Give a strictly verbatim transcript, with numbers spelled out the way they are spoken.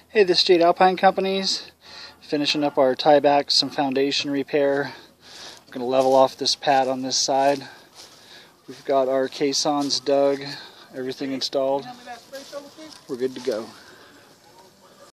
Hey, this is Jade Alpine Companies. Finishing up our tieback, some foundation repair. I'm going to level off this pad on this side. We've got our caissons dug, everything installed. We're good to go.